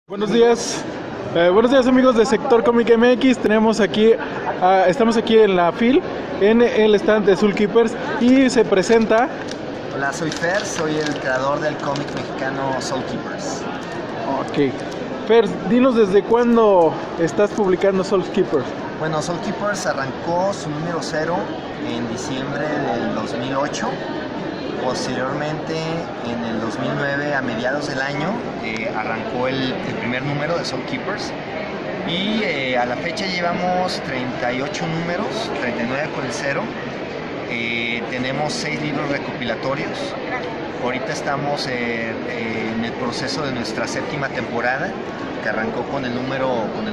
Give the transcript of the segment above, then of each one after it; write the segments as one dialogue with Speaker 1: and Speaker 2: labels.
Speaker 1: Buenos días amigos de Sector Comic MX. Estamos aquí en la FIL, en el stand de Soul Keepers, y se presenta.
Speaker 2: Hola, soy Fer, soy el creador del cómic mexicano Soul Keepers.
Speaker 1: Ok, Fer, dinos desde cuándo estás publicando Soul Keepers.
Speaker 2: Bueno, Soul Keepers arrancó su número 0 en diciembre del 2008. Posteriormente, en el 2009, a mediados del año, arrancó el primer número de Soul Keepers. Y a la fecha llevamos 38 números, 39 con el 0. Tenemos 6 libros recopilatorios. Ahorita estamos en el proceso de nuestra 7ª temporada, que arrancó con el número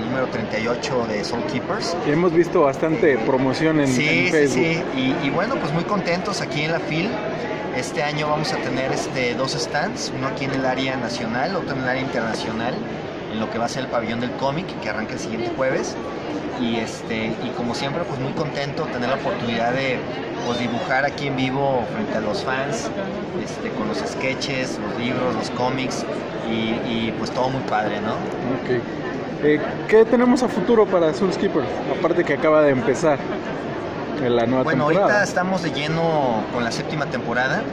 Speaker 2: 38 de Soul Keepers.
Speaker 1: Hemos visto bastante promoción en Facebook.
Speaker 2: Sí. Y bueno, pues muy contentos aquí en la FIL. Este año vamos a tener 2 stands, uno aquí en el área nacional, otro en el área internacional, en lo que va a ser el pabellón del cómic, que arranca el siguiente jueves. Y como siempre, pues muy contento de tener la oportunidad de dibujar aquí en vivo frente a los fans, con los sketches, los libros, los cómics, y pues todo muy padre, ¿no?
Speaker 1: Ok. ¿Qué tenemos a futuro para Soul Keepers? Aparte que acaba de empezar la nueva temporada.
Speaker 2: Ahorita estamos de lleno con la 7ª temporada,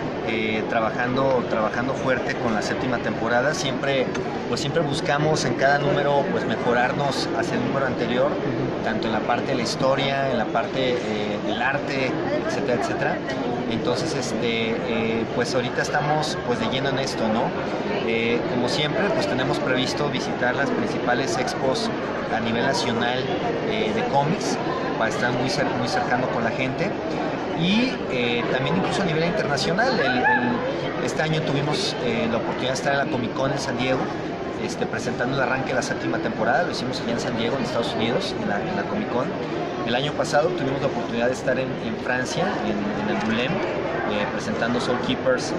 Speaker 2: trabajando fuerte con la 7ª temporada. Siempre buscamos en cada número pues mejorarnos hacia el número anterior, tanto en la parte de la historia, en la parte del arte, etcétera. Entonces pues ahorita estamos pues de lleno en esto, ¿no? Como siempre, pues tenemos previsto visitar las principales expos a nivel nacional de cómics, para estar muy cercano con la gente, y también incluso a nivel internacional. Este año tuvimos la oportunidad de estar en la Comic Con en San Diego, presentando el arranque de la 7ª temporada. Lo hicimos allá en San Diego, en Estados Unidos, en la Comic Con. El año pasado tuvimos la oportunidad de estar en Francia, en el Boulem, presentando Soul Keepers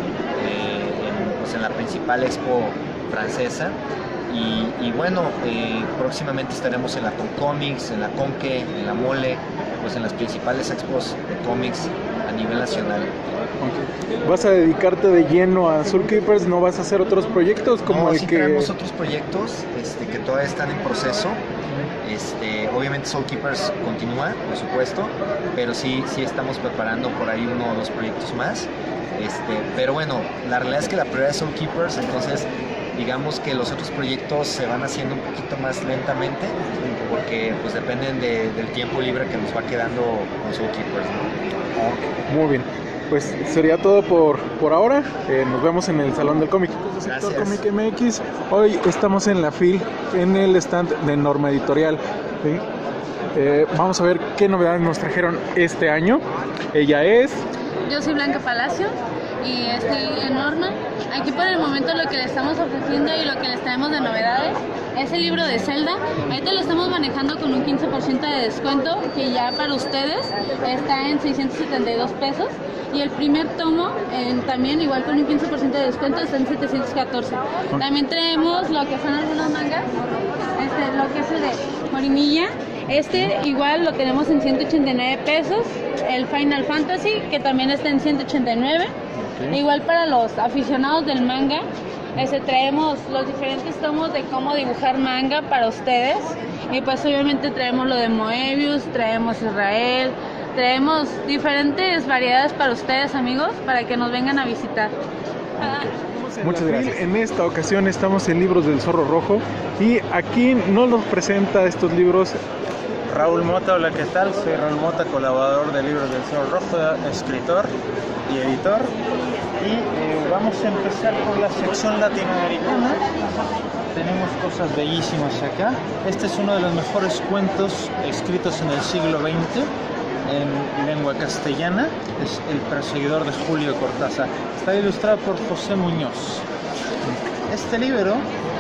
Speaker 2: en la principal expo francesa. Y bueno, próximamente estaremos en la Concomics, en la Conque, en la Mole, pues en las principales expos de cómics a nivel nacional.
Speaker 1: Okay. ¿Vas a dedicarte de lleno a Soul Keepers? ¿No vas a hacer otros proyectos como
Speaker 2: sí tenemos otros proyectos que todavía están en proceso. Obviamente Soul Keepers continúa, por supuesto, pero sí estamos preparando por ahí 1 o 2 proyectos más. Pero bueno, la realidad es que la prioridad es Soul Keepers, entonces digamos que los otros proyectos se van haciendo un poquito más lentamente, porque pues dependen del tiempo libre que nos va quedando con Soul Keepers, ¿no?
Speaker 1: Muy bien, pues sería todo por ahora. Nos vemos en el Salón del Cómic. Sector Comic MX. Hoy estamos en la FIL, en el stand de Norma Editorial, ¿sí? Vamos a ver qué novedades nos trajeron este año. Ella es...
Speaker 3: Yo soy Blanca Palacio y estoy en Norma. Aquí por el momento lo que le estamos ofreciendo y lo que les traemos de novedades es el libro de Zelda. Ahorita lo estamos manejando con un 15% de descuento, que ya para ustedes está en 672 pesos. Y el primer tomo, también igual con un 15% de descuento, está en 714. También tenemos lo que son algunos mangas, lo que es el de Morimilla. Igual lo tenemos en 189 pesos. El Final Fantasy, que también está en 189. Okay. Igual para los aficionados del manga, traemos los diferentes tomos de cómo dibujar manga para ustedes. Y pues obviamente traemos lo de Moebius, traemos Israel, traemos diferentes variedades para ustedes, amigos, para que nos vengan a visitar.
Speaker 1: Muchas gracias. En esta ocasión estamos en Libros del Zorro Rojo, y aquí nos presenta estos libros
Speaker 4: Raúl Mota. Hola, ¿qué tal? Soy Raúl Mota, colaborador de Libros del Zorro Rojo, escritor y editor. Y vamos a empezar por la sección latinoamericana. Tenemos cosas bellísimas acá. Este es uno de los mejores cuentos escritos en el siglo XX en lengua castellana. Es El perseguidor de Julio Cortázar. Está ilustrado por José Muñoz. Este libro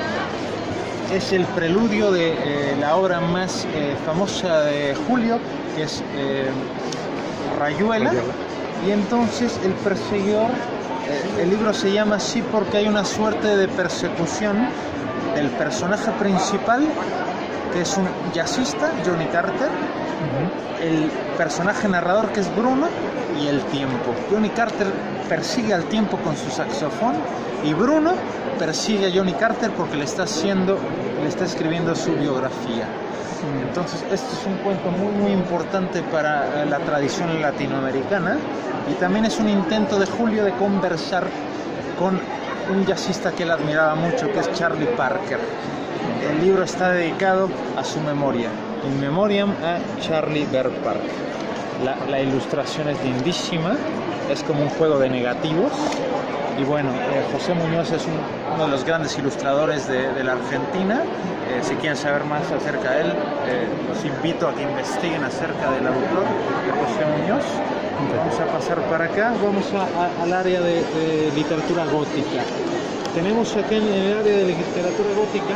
Speaker 4: es el preludio de la obra más famosa de Julio, que es Rayuela. Y entonces el perseguidor, el libro se llama así porque hay una suerte de persecución del personaje principal que es un jazzista, Johnny Carter, el personaje narrador, que es Bruno, y el tiempo. Johnny Carter persigue al tiempo con su saxofón y Bruno persigue a Johnny Carter porque le está escribiendo su biografía. Entonces, este es un cuento muy importante para la tradición latinoamericana, y también es un intento de Julio de conversar con un jazzista que él admiraba mucho, que es Charlie Parker. El libro está dedicado a su memoria, In Memoriam a Charlie Bert Parker. La ilustración es lindísima, es como un juego de negativos. Y bueno, José Muñoz es uno de los grandes ilustradores de la Argentina. Si quieren saber más acerca de él, los invito a que investiguen acerca del autor, de José Muñoz. Vamos a pasar para acá, vamos al área de literatura gótica. Tenemos aquí en el área de literatura gótica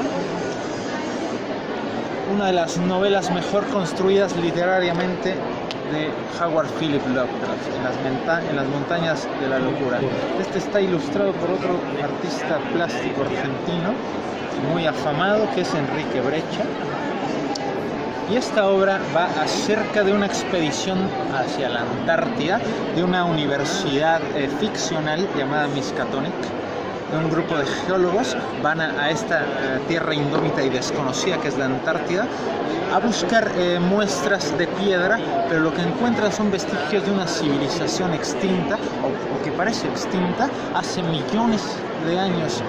Speaker 4: una de las novelas mejor construidas literariamente de Howard Phillips Lovecraft, en las montañas de la locura. Este está ilustrado por otro artista plástico argentino muy afamado, que es Enrique Brecha, y esta obra va acerca de una expedición hacia la Antártida de una universidad ficcional llamada Miskatonic. Un grupo de geólogos van a esta tierra indómita y desconocida que es la Antártida a buscar muestras de piedra, pero lo que encuentran son vestigios de una civilización extinta o que parece extinta hace millones de años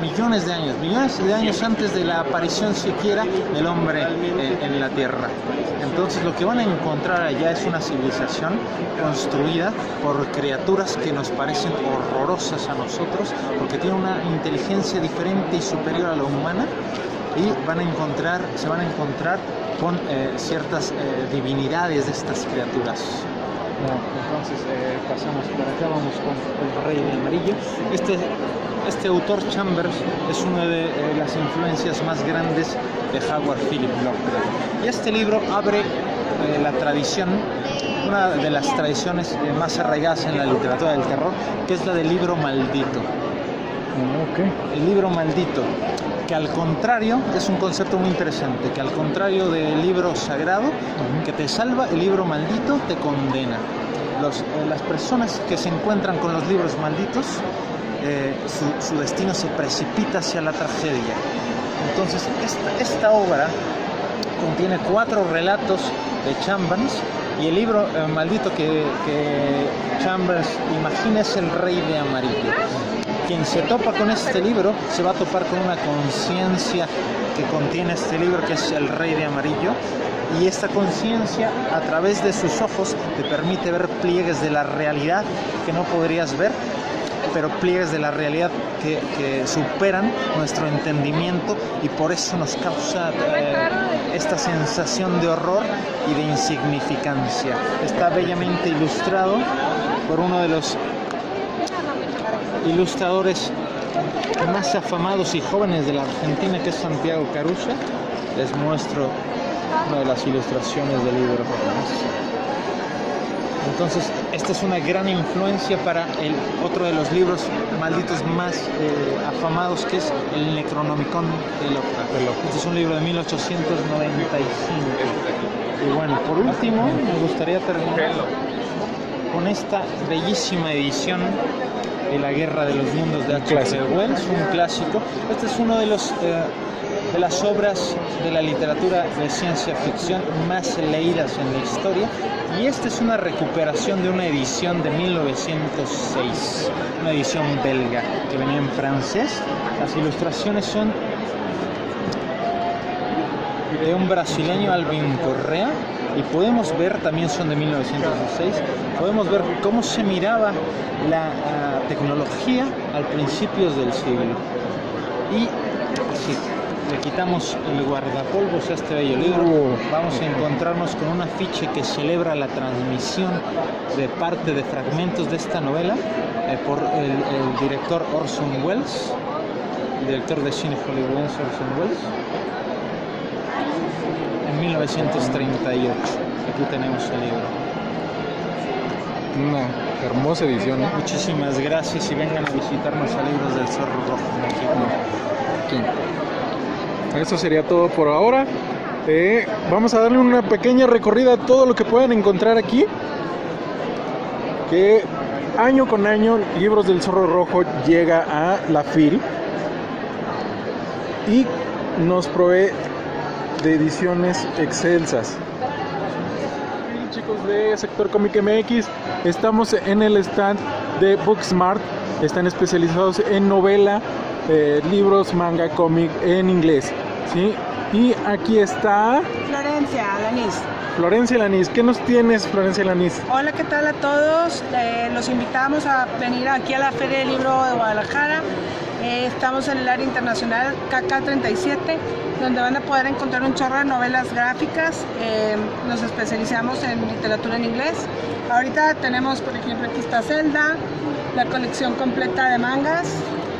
Speaker 4: antes de la aparición siquiera del hombre en la Tierra. Entonces lo que van a encontrar allá es una civilización construida por criaturas que nos parecen horrorosas a nosotros, porque tienen una inteligencia diferente y superior a la humana, y se van a encontrar con ciertas divinidades de estas criaturas. Entonces pasamos por acá, vamos con El Rey de Amarillo. Este autor, Chambers, es una de las influencias más grandes de Howard Phillips Lovecraft. Y este libro abre la tradición, una de las tradiciones más arraigadas en la literatura del terror, que es la del libro maldito. El libro maldito, que al contrario, es un concepto muy interesante, que al contrario del libro sagrado, que te salva, el libro maldito te condena. Las personas que se encuentran con los libros malditos, su destino se precipita hacia la tragedia. Entonces, esta obra contiene 4 relatos de Chambers, y el libro maldito que Chambers imagina es El Rey de Amarillo. Quien se topa con este libro se va a topar con una conciencia que contiene este libro, que es El Rey de Amarillo, y esta conciencia, a través de sus ojos, te permite ver pliegues de la realidad que no podrías ver, pero pliegues de la realidad que superan nuestro entendimiento, y por eso nos causa esta sensación de horror y de insignificancia. Está bellamente ilustrado por uno de los ilustradores más afamados y jóvenes de la Argentina, que es Santiago Caruso. Les muestro una de las ilustraciones del libro. Entonces, esta es una gran influencia para otro de los libros malditos más afamados, que es el Necronomicon de Lovecraft. Este es un libro de 1895. Y bueno, por último, me gustaría terminar con esta bellísima edición de La Guerra de los Mundos de H.G. Wells, un clásico. Este es uno de las obras de la literatura de ciencia ficción más leídas en la historia, y esta es una recuperación de una edición de 1906, una edición belga que venía en francés. Las ilustraciones son de un brasileño, Alvin Correa, y podemos ver, también son de 1906, podemos ver cómo se miraba la tecnología al principios del siglo. Y si le quitamos el guardapolvos a este bello libro, vamos a encontrarnos con un afiche que celebra la transmisión de parte de fragmentos de esta novela por el director Orson Welles, el director de cine hollywoodense Orson Welles, en 1938. Aquí tenemos el libro.
Speaker 1: Una hermosa edición, ¿no?
Speaker 4: Muchísimas gracias, y vengan a visitarnos a Libros del Zorro Rojo México.
Speaker 1: Eso sería todo por ahora. Vamos a darle una pequeña recorrida a todo lo que puedan encontrar aquí. Que año con año Libros del Zorro Rojo llega a la FIL y nos provee de ediciones excelsas. Y chicos de Sector Cómic MX, estamos en el stand de Booksmart. Están especializados en novela, libros, manga, cómic en inglés, ¿sí? Y aquí está
Speaker 5: Florencia Lanís.
Speaker 1: Florencia Lanís. ¿Qué nos tienes, Florencia Lanís?
Speaker 5: Hola, ¿qué tal a todos? Los invitamos a venir aquí a la Feria del Libro de Guadalajara. Estamos en el área internacional KK37, donde van a poder encontrar un chorro de novelas gráficas. Nos especializamos en literatura en inglés. Ahorita tenemos, por ejemplo, aquí está Zelda, la colección completa de mangas,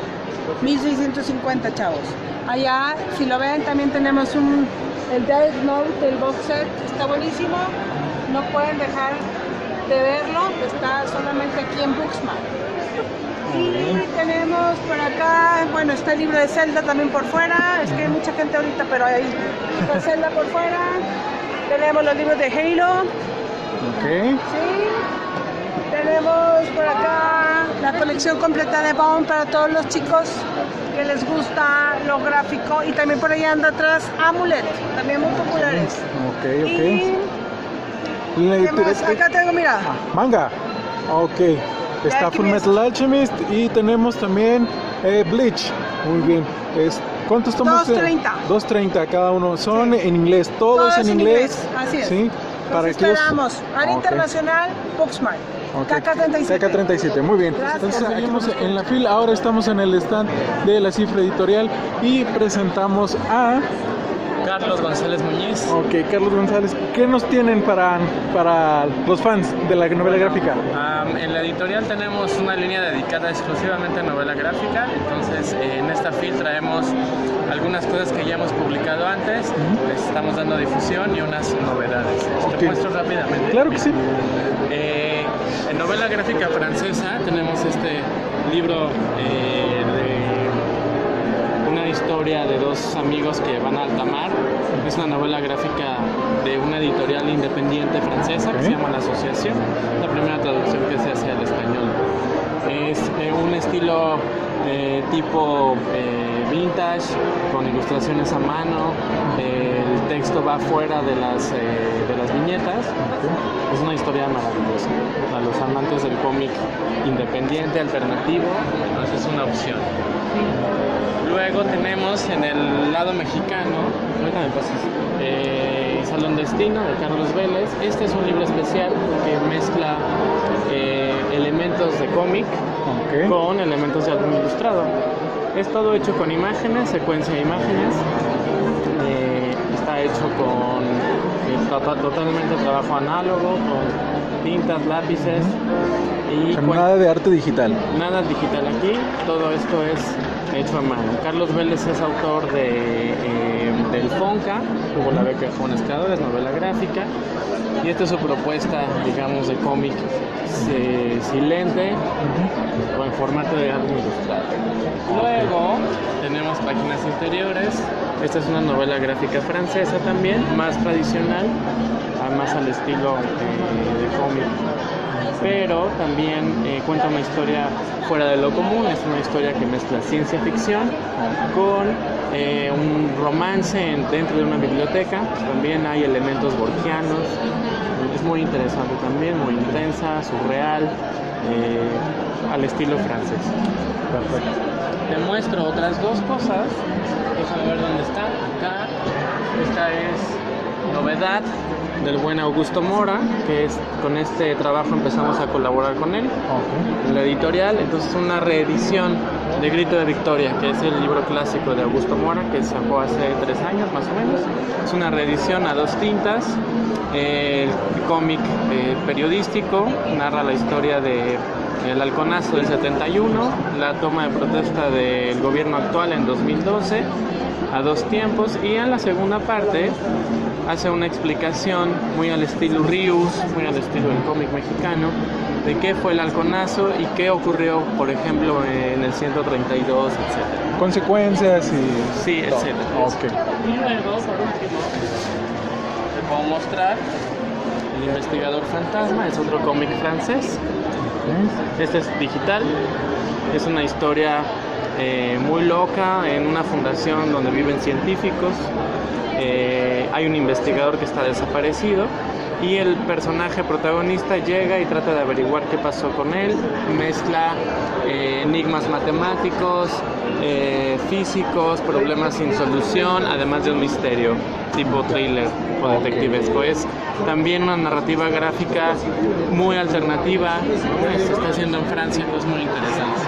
Speaker 5: 1650 chavos. Allá, si lo ven, también tenemos el Death Note, el box set, está buenísimo, no pueden dejar de verlo, está solamente aquí en Booksmart. Y tenemos por acá, bueno, está el libro de Zelda también por fuera, es que hay mucha gente ahorita, pero ahí está Zelda por fuera. Tenemos los libros de Halo.
Speaker 1: Okay.
Speaker 5: Sí. Tenemos por acá la colección completa de Bond para todos los chicos que les gusta lo gráfico, y también por ahí anda atrás Amulet, también muy populares.
Speaker 1: Ok.
Speaker 5: Acá tengo, mira.
Speaker 1: Manga. Ok. Está Full Metal Alchemist y tenemos también Bleach. Muy bien. ¿Cuántos tomos?
Speaker 5: 230.
Speaker 1: 230 cada uno. Son en inglés, todos en inglés.
Speaker 5: Así es.
Speaker 1: ¿Sí?
Speaker 5: Para esperamos. Área internacional, Booksmart.
Speaker 1: Okay.
Speaker 5: KK37.
Speaker 1: KK37, muy bien.
Speaker 5: Gracias.
Speaker 1: Entonces seguimos en la fila. Ahora estamos en el stand de La Cifra Editorial y presentamos a
Speaker 6: Carlos González Muñiz.
Speaker 1: Ok, Carlos González, ¿qué nos tienen para los fans de la novela gráfica?
Speaker 6: En la editorial tenemos una línea dedicada exclusivamente a novela gráfica, entonces en esta fil traemos algunas cosas que ya hemos publicado antes, les estamos dando difusión y unas novedades. Te muestro rápidamente.
Speaker 1: Claro que sí.
Speaker 6: En novela gráfica francesa tenemos este libro de una historia de dos amigos que van a alta mar. Es una novela gráfica de una editorial independiente francesa que se llama La Asociación, la primera traducción que se hace al español. Es un estilo tipo vintage, con ilustraciones a mano. El texto va fuera de las viñetas. Es una historia maravillosa. A los amantes del cómic independiente, alternativo, pues es una opción. Luego tenemos en el lado mexicano, ahorita me pasas, Salón Destino de Carlos Vélez. Este es un libro especial que mezcla elementos de cómic con elementos de álbum ilustrado. Es todo hecho con imágenes, secuencia de imágenes. Está hecho con totalmente trabajo análogo, con tintas, lápices. Y
Speaker 1: nada de arte digital.
Speaker 6: Nada digital aquí, todo esto es hecho a mano. Carlos Vélez es autor del FONCA, tuvo la beca de Jóvenes Creadores, novela gráfica, y esta es su propuesta, digamos, de cómic silente o en formato de álbum ilustrado. Luego tenemos Páginas Interiores. Esta es una novela gráfica francesa también, más tradicional, más al estilo de cómic, pero también cuenta una historia fuera de lo común. Es una historia que mezcla ciencia ficción con un romance dentro de una biblioteca. También hay elementos borgianos. Es muy interesante también, muy intensa, surreal, al estilo francés.
Speaker 1: Perfecto.
Speaker 6: Te muestro otras dos cosas. Déjame ver dónde está. Acá. Esta es novedad del buen Augusto Mora, que con este trabajo empezamos a colaborar con él en la editorial. Entonces una reedición de Grito de Victoria, que es el libro clásico de Augusto Mora, que sacó hace 3 años más o menos. Es una reedición a 2 tintas. El cómic periodístico narra la historia de el halconazo del 71, la toma de protesta del gobierno actual en 2012, a 2 tiempos, y en la segunda parte hace una explicación muy al estilo Rius, muy al estilo del cómic mexicano, de qué fue el halconazo y qué ocurrió, por ejemplo, en el 132, etc.
Speaker 1: Consecuencias y...
Speaker 6: Sí, etc.
Speaker 1: Ok.
Speaker 6: Y luego, por último, puedo mostrar. El investigador fantasma es otro cómic francés. Este es digital. Es una historia muy loca en una fundación donde viven científicos. Hay un investigador que está desaparecido y el personaje protagonista llega y trata de averiguar qué pasó con él. Mezcla enigmas matemáticos, físicos, problemas sin solución, además de un misterio tipo thriller o detectivesco. Es también una narrativa gráfica muy alternativa, se está haciendo en Francia, que es muy interesante.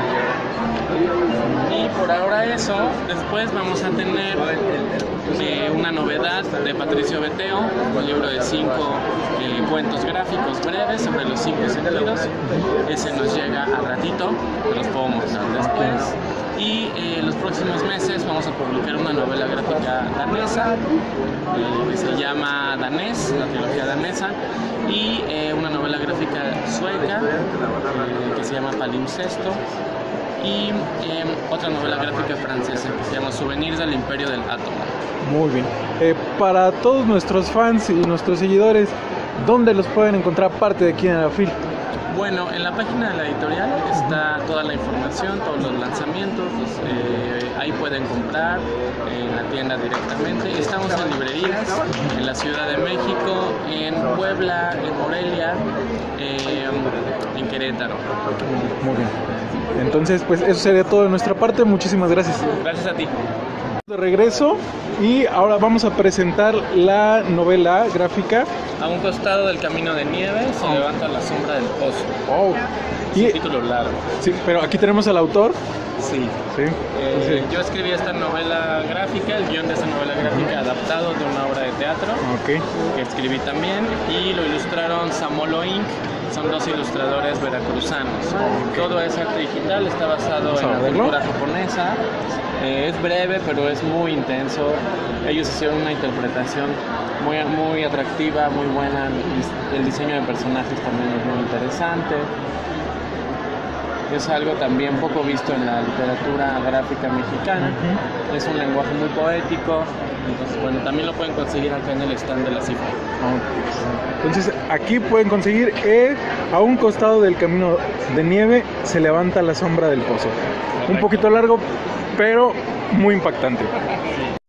Speaker 6: Y por ahora eso. Después vamos a tener una novedad de Patricio Beteo, un libro de 5 cuentos gráficos breves sobre los 5 sentidos. Ese nos llega al ratito, te los puedo mostrar después. Y los próximos meses vamos a publicar una novela gráfica danesa que se llama Danés, la trilogía danesa, y una novela gráfica sueca que se llama Palimpsesto, y otra novela gráfica francesa que se llama Souvenirs del Imperio del Átomo.
Speaker 1: Muy bien. Para todos nuestros fans y nuestros seguidores, ¿dónde los pueden encontrar aparte de aquí en la FIL?
Speaker 6: Bueno, en la página de la editorial está toda la información, todos los lanzamientos, ahí pueden comprar en la tienda directamente. Estamos en librerías, en la Ciudad de México, en Puebla, en Morelia, en Querétaro.
Speaker 1: Muy bien. Entonces, pues eso sería todo de nuestra parte. Muchísimas gracias.
Speaker 6: Gracias a ti.
Speaker 1: De regreso, y ahora vamos a presentar la novela gráfica.
Speaker 6: A un costado del camino de nieve se levanta la sombra del pozo.
Speaker 1: Oh.
Speaker 6: Es un título largo.
Speaker 1: Sí, pero aquí tenemos al autor.
Speaker 6: Sí.
Speaker 1: Sí. Sí.
Speaker 6: Yo escribí esta novela gráfica, el guión de esta novela gráfica adaptado de una obra de teatro que escribí también, y lo ilustraron Samolo Inc. Son 2 ilustradores veracruzanos. Todo es arte digital, está basado en la cultura japonesa. Es breve, pero es muy intenso. Ellos hicieron una interpretación muy atractiva, muy buena. El diseño de personajes también es muy interesante. Es algo también poco visto en la literatura gráfica mexicana. Es un lenguaje muy poético. Entonces, bueno, también lo pueden conseguir acá en el stand de la cifra.
Speaker 1: Entonces, aquí pueden conseguir a un costado del camino de nieve se levanta la sombra del pozo. Un poquito largo, pero muy impactante.